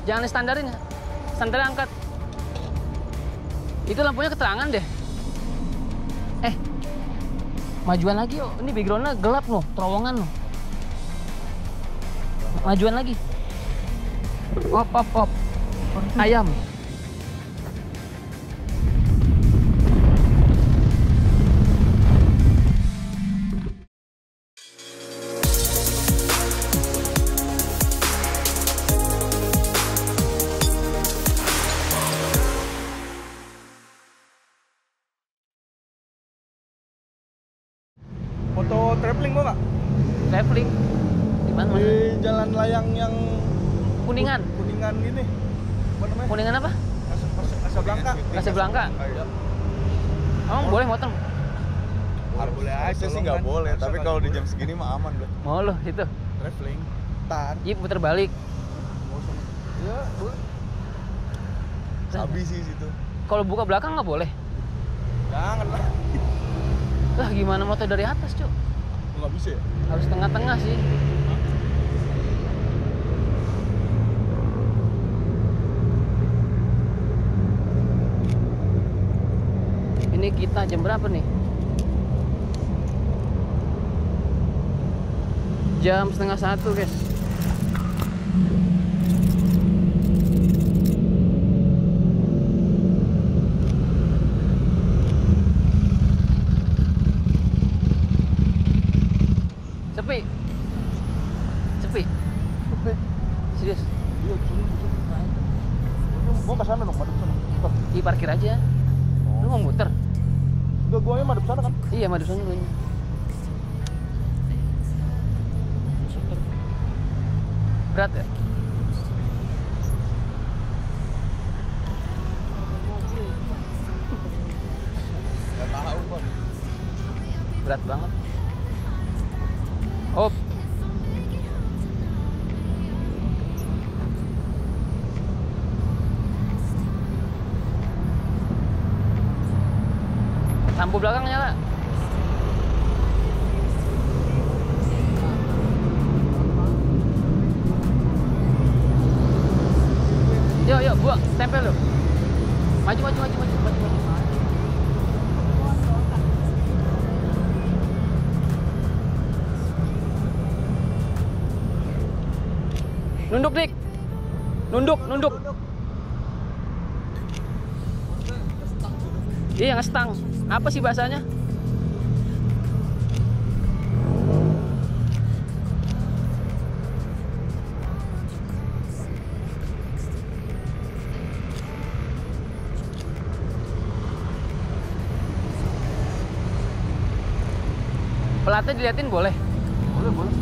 Jangan standarin ya. Standar angkat. Itu lampunya keterangan deh. Majuan lagi yuk. Ini backgroundnya gelap loh, terowongan loh. Majuan lagi. Op. Ayam. Foto traveling mau nggak? Traveling. Di mana? Di jalan layang yang Kuningan. Kuningan gini. Apa namanya? Kuningan apa? Casablanca. Casablanca. Iya. Emang boleh motor? Boleh aja sih nggak boleh, tapi kalau di jam segini mah aman deh. Mau lo situ. Traveling. Tar. Jeep puter balik. Iya, boleh. Sabi sih situ. Kalau buka belakang nggak boleh. Jangan lah. Lah gimana motor dari atas, Cuk? Nggak bisa ya? Harus tengah-tengah sih. Ini kita jam berapa nih? Jam 12:30, guys. Sepi. Serius? Iya, sini. Gua ke sana dong, madep sana. Di parkir aja. Lu mau muter? Enggak, gua madep sana kan. Iya, madu sana gue. Berat ya? Enggak tahu, Bang. Berat banget. Oh. Lampu belakang nyala. Yuk, buang, tempel lo. Maju. Nunduk, Dik. Nunduk. Iya, ngestang. Apa sih bahasanya? Pelatnya diliatin boleh? Boleh.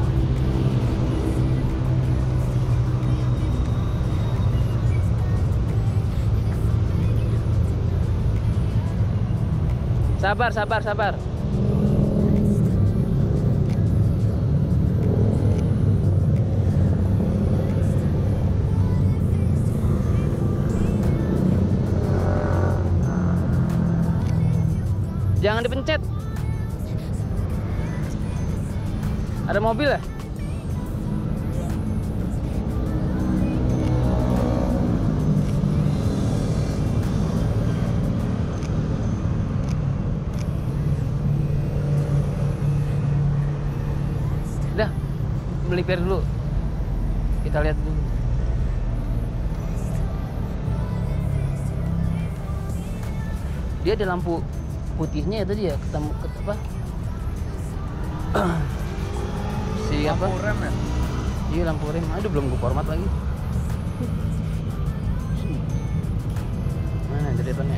Sabar. Jangan dipencet. Ada mobil ya? Udah, melipir dulu. Kita lihat dulu. Dia ada lampu putihnya ya tadi ya, ketemu apa? Si apa? Lampu rem ya? Iya, lampu rem. Aduh, belum gue format lagi. Mana dari depannya?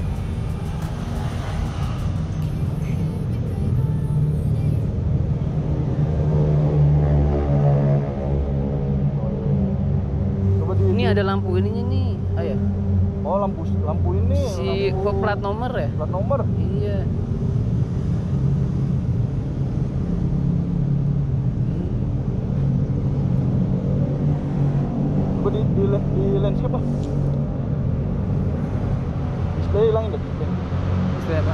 Coba di Ini ada lampu ininya nih. Ayo. Oh, lampu ini. Si lampu plat nomor ya? Plat nomor. Iya. Coba di landscape lah. Display hilangin deh. Display apa?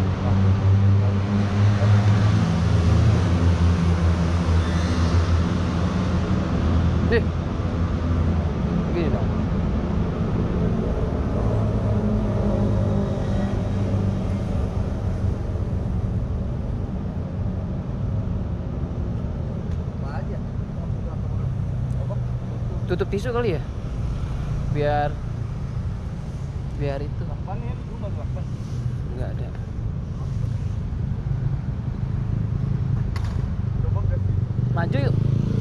Begini dong. tutup tisu kali ya, biar itu Lakban ya, lu baru lakban. nggak ada. Coba gas. Maju yuk.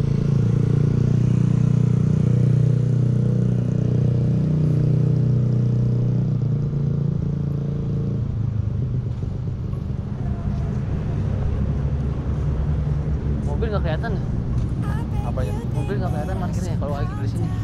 Mobil nggak kelihatan ya? Apanya? Mobil nggak kelihatan parkirnya kalau lagi di sini.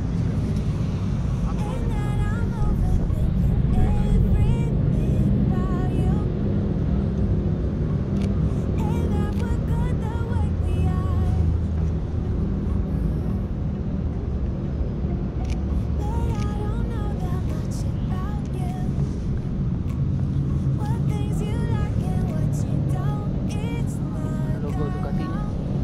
Logo Ducatinya.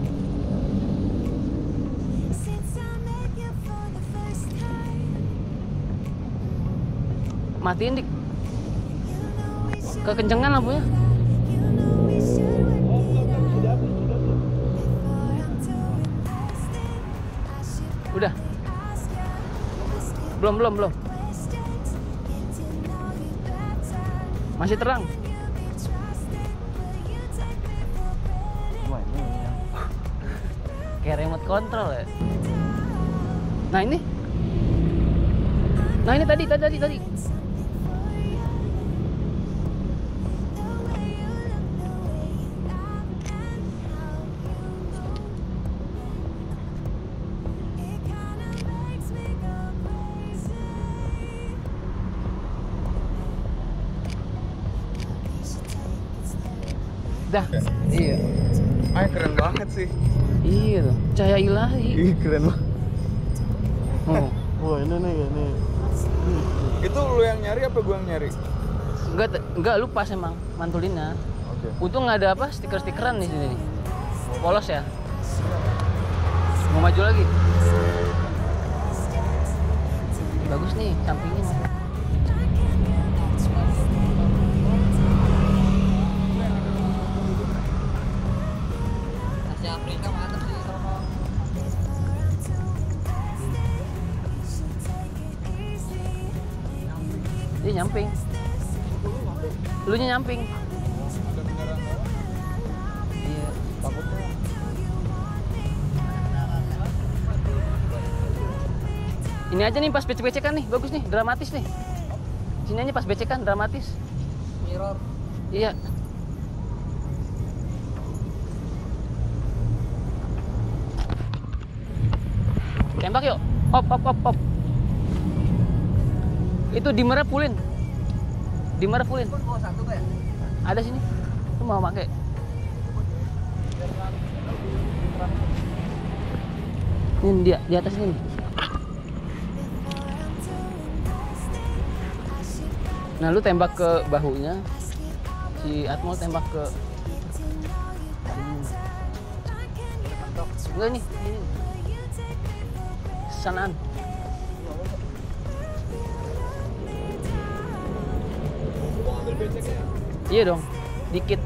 Matiin dik. Kekencengan lampunya. Udah. Belum. Masih terang. Wah, ini yang Kayak remote control ya. Nah ini tadi. Dah. Iya. keren banget sih. Iya tuh, cahaya ilahi. Ih, keren banget. Oh. Wah ini nih, ini. Itu lu yang nyari apa gua yang nyari? Enggak, lu pas emang mantulinnya. Oke. Untung nggak ada apa stiker-stikeran di sini nih. Polos ya. Mau maju lagi. Bagus nih sampingnya. Asia Afrika mantap sih sono. Dia nyamping. Lu nya nyamping. Iya. Takutnya Ini aja nih pas becek-becekan nih, bagus nih, dramatis nih. Sini aja pas becekan, dramatis. Mirror. Iya. Tembak yuk. Op. Itu dimmernya fullin. Dimmernya fullin. Ada sini. Lu mau pakai? Ini dia di atas ini. Nah, lu tembak ke bahunya. Si Atmol tembak ke sini. Enggak nih, ini. Sanaan. Iya dong, dikit.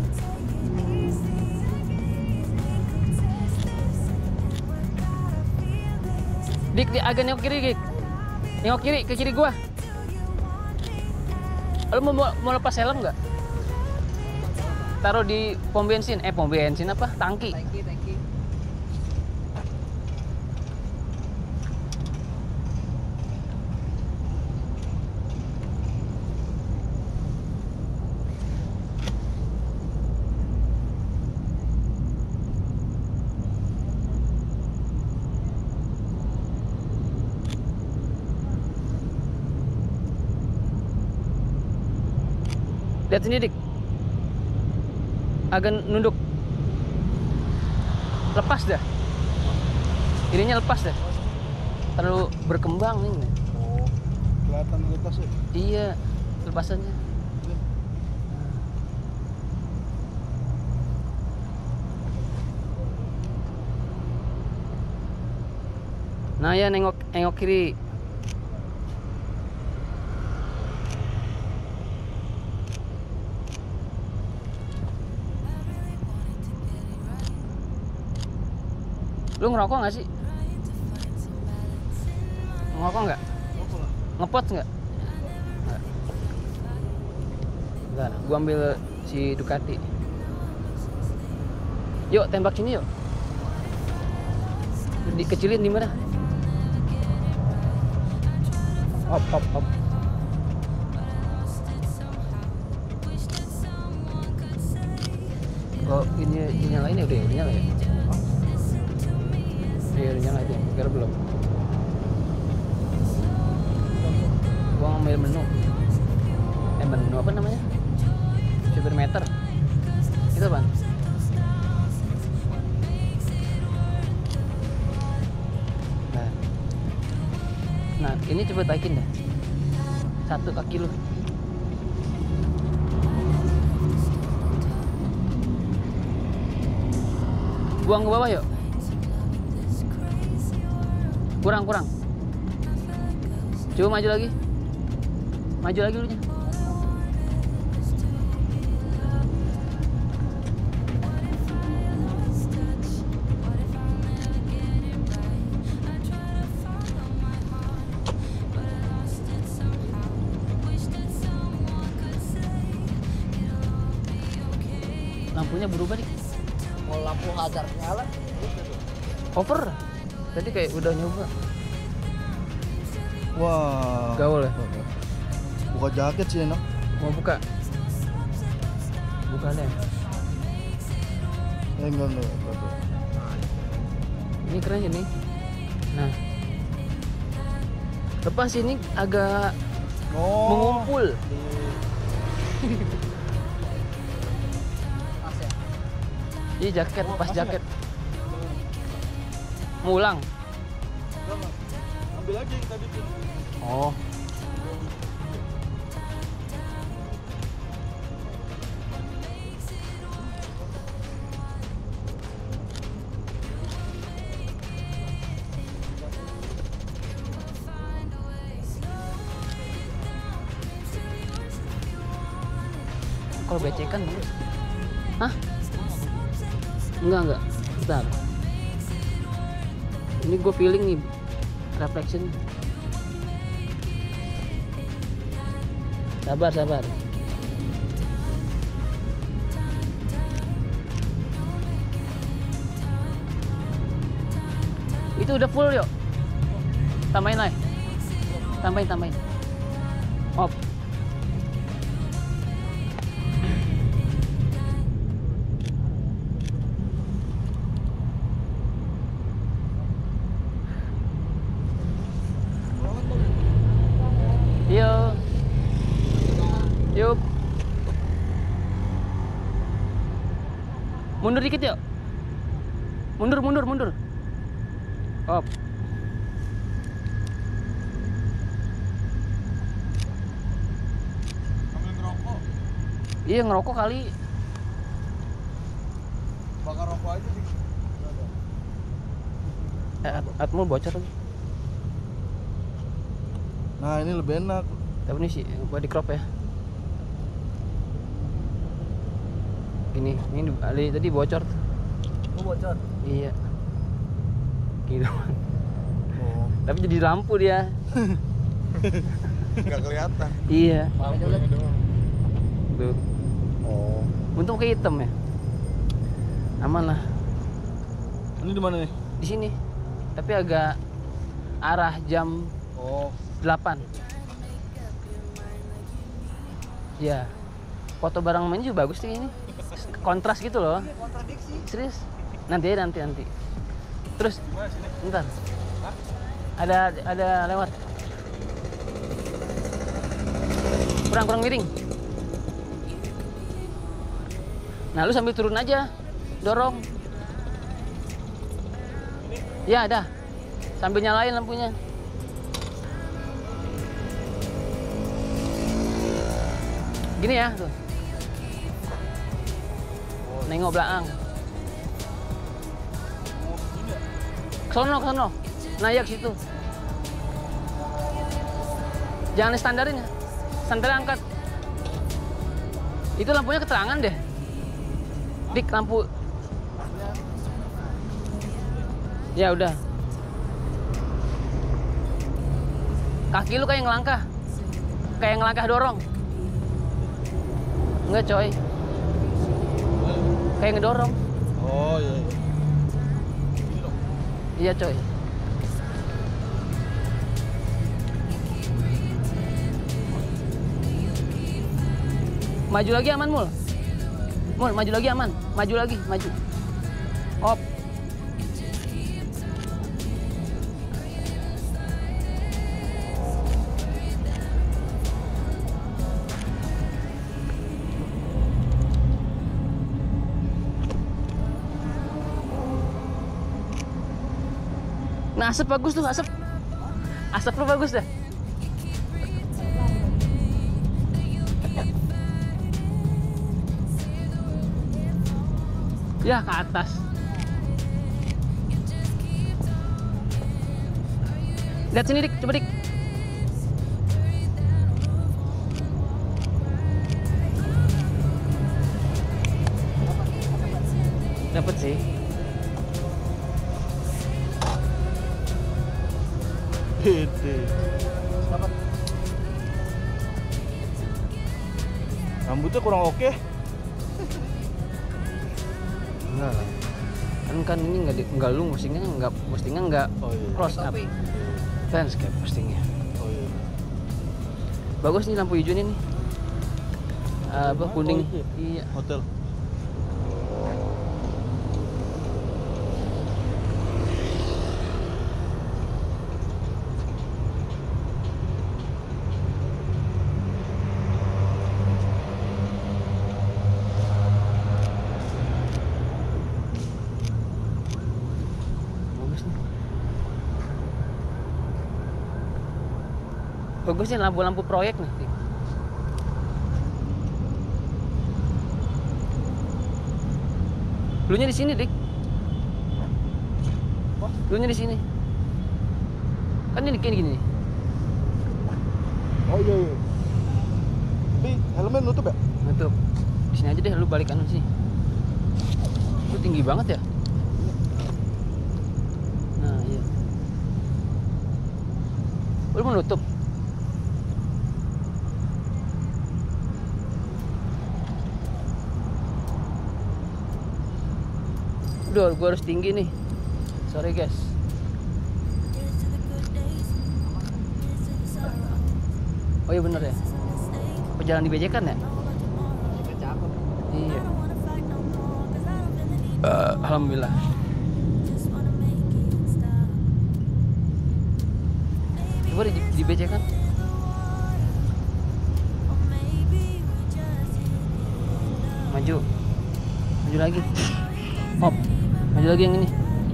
Dik, agak nengok kiri, Dik. Nengok kiri, ke kiri gua. Lu mau lepas helm nggak? Taruh di pom bensin. Pom bensin apa? Tangki. Lihat sini, Dik. Agak nunduk. Lepas dah. Ininya lepas dah. Terlalu berkembang ini. Oh, kelihatan lepas ya? Iya, lepasannya. Nah ya, nengok kiri. Lu ngerokok nggak sih? Ngerokok nggak? Ngepot nggak? Nggak. Bentar, gua ambil si Ducati. Yuk, tembak sini yuk. Dikecilin di mana? Hop, hop, hop. Oh, ini dinyalain ya? Udah nyala ya? Iya, udah nyala itu. Kira belum. Gua ngambil menu. Menu apa namanya? Speedometer. Itu apaan? Nah, ini coba taikin dah. 1 kaki lu. Buang ke bawah yuk. Kurang. Coba maju lagi. Maju lagi dulunya. Lampunya berubah nih. Mau lampu hazard nyala. Over. Tadi kayak udah nyoba. Wah. Gaul ya? Buka jaket sih enak. Mau buka? Buka deh. Enggak. Ini keren ini. Nah. Lepas ini agak mengumpul. Ini jaket, pas jaket. Mau ulang? Ambil lagi yang tadi tuh. Oh. Kalau becekan bagus. Hah? Enggak. Bentar. Ini gue feeling nih reflection. Sabar. Itu udah full yuk. Tambahin lah. Tambahin. Off. Yuk. Mundur dikit yuk. Mundur. Op. Ambil ngerokok. Iya, ngerokok kali. Bakar rokok aja sih. Atmul bocor lagi. Nah, ini lebih enak. Tapi ini sih buat di crop ya. Ini tadi bocor. Oh, bocor. Iya. Gitu. Oh. Tapi jadi lampu dia. Nggak kelihatan. Iya. Lampunya doang. Tuh. Oh. Untung kayak hitam ya. Aman lah. Ini di mana nih? Di sini. Tapi agak arah jam Oh. 8. Ya. Foto barang main juga bagus sih ini. Kontras gitu loh. Kontradiksi. Serius. Nanti. Terus bentar. Ada lewat. Kurang miring. Nah, lu sambil turun aja. Dorong. Ya, ada. Sambil nyalain lampunya. Gini ya, tuh. Nengok belakang. Kesono. Naik situ. Jangan standarin ya. Standar angkat. Itu lampunya keterangan deh. Dik, lampu. Ya udah. Kaki lu kayak ngelangkah. Kayak ngelangkah dorong. Enggak coy. Kayak ngedorong. Oh iya. Iya coy. Maju lagi aman Mul. Mul, maju lagi aman. Maju lagi, maju. Op. Nah, asap bagus tuh, asap. Asap lu bagus dah. Ya, ke atas. Lihat sini, Dik. Coba, Dik. Dapat sih. Gede. Rambutnya kurang oke. Enggak lah. Kan ini enggak lu postingnya enggak Oh iya. close up. Landscape postingnya. Oh iya. Bagus nih lampu hijau ini nih. Apa kuning? Oh, Iya. Hotel. Bagus nih lampu-lampu proyek nih. Lunya di sini, Dik. Lunya di sini. Kan ini kayak gini nih. Oh iya. Tapi helmnya nutup ya? Nutup. Di sini aja deh, lu balik anu sini. Lu tinggi banget ya? Nah, iya. Lu mau nutup? Udah, gua harus tinggi nih. Sorry guys. Oh iya bener ya. Pejalan di bejekan ya? Iya. Alhamdulillah. Coba di bejekan. Maju. Maju lagi. Hop. Maju lagi yang ini.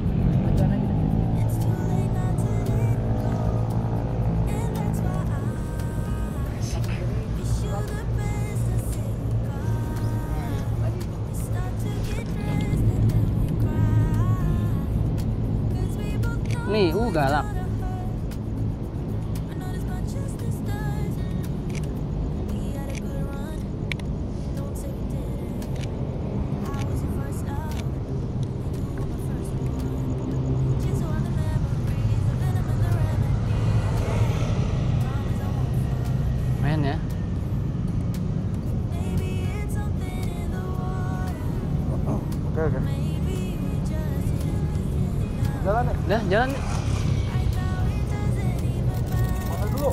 Nih, galak. Main ya. Oke. Jalan ya? Dah, jalan. Makan dulu.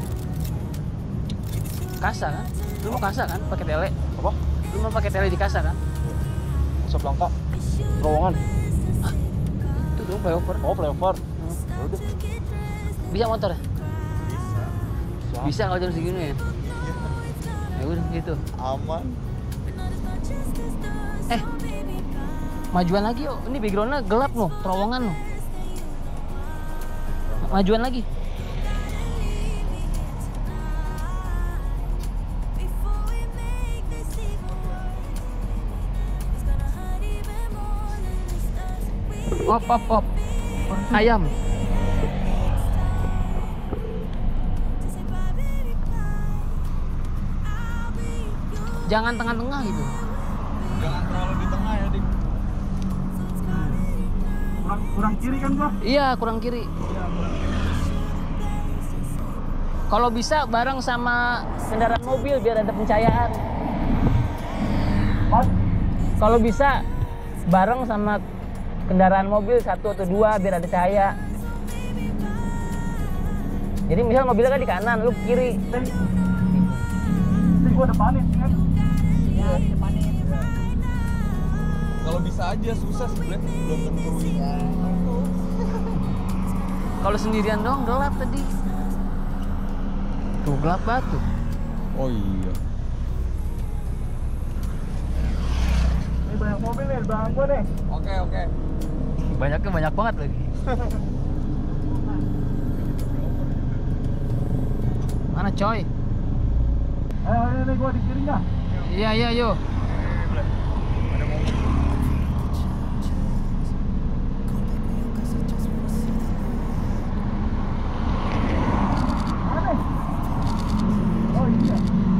Kasa kan? Lu mau kasa kan? Pakai tele. Apa? Lu mau pakai tele di kasa kan? Asap langka. Terowongan. Itu dong flyover. Oh, flyover. Udah. Bisa motor ya? Bisa. Bisa kalau jam segini ya. Ya udah gitu. Aman. Majuan lagi yuk. Ini backgroundnya gelap loh, terowongan loh. Majuan lagi. Op. Ayam. Jangan tengah-tengah gitu. Jangan terlalu di tengah ya, Dik. Kurang kiri kan, Bro? Iya, kurang kiri. Kalau bisa bareng sama kendaraan mobil biar ada pencahayaan. Kalau bisa bareng sama kendaraan mobil 1 atau 2 biar ada cahaya. Jadi misal mobilnya kan di kanan, lu kiri. Ini gua depanin kan? Ya, di depanin. Kalau bisa aja susah sebenarnya, belum tentu. Ya, Kalau sendirian dong gelap tadi. Tuh gelap banget tuh. Oh iya. Ini banyak mobil nih, belakang gua nih. Oke. Banyaknya banyak banget lagi. Mana coy? Ini gua di kirinya. Iya yuk. Ada mobil. Mana? Oh iya.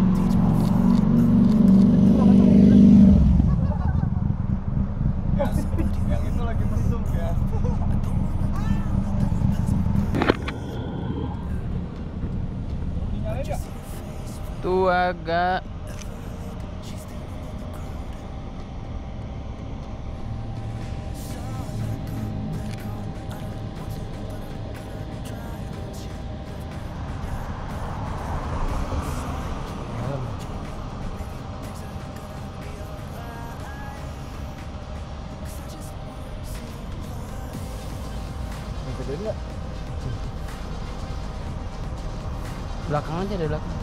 Yang itu lagi mesum ya. Dinyalain ya? Tuh agak Gedein nggak? belakang aja dari belakang.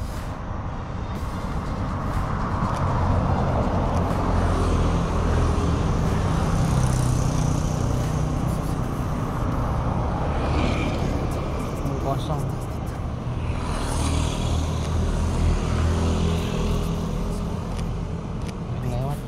Kosong. Lewat.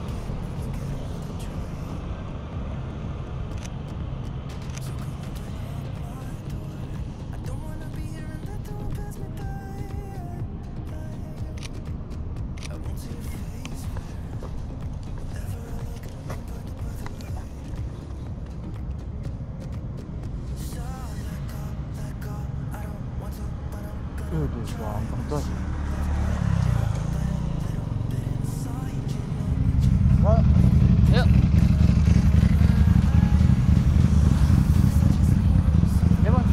Gampang tuh. Nah, Yuk. Ya, Bang.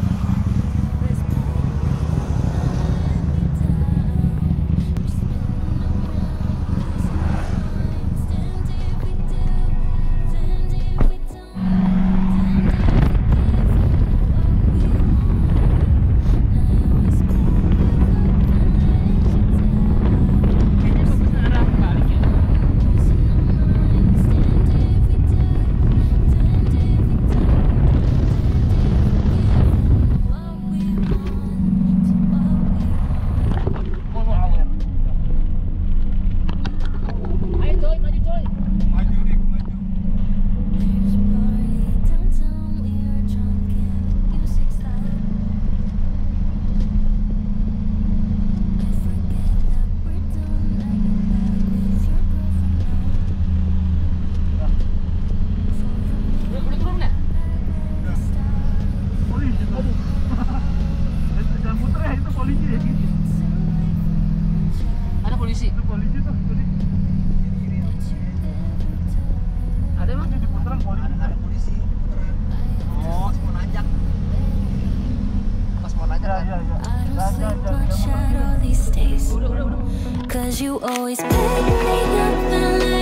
Ayo coy, maju coy. Maju Dik, maju. Udah turun ya? polisi tuh. Jangan muter ya, itu polisi ya. Ada polisi. Itu polisi tuh. Ada emang? Di putaran polisi. ada polisi. Oh, Pas mau nanjak. Pas mau nanjak kan. Ya. I don't sleep much at all these days. 'Cause you always pick me up and let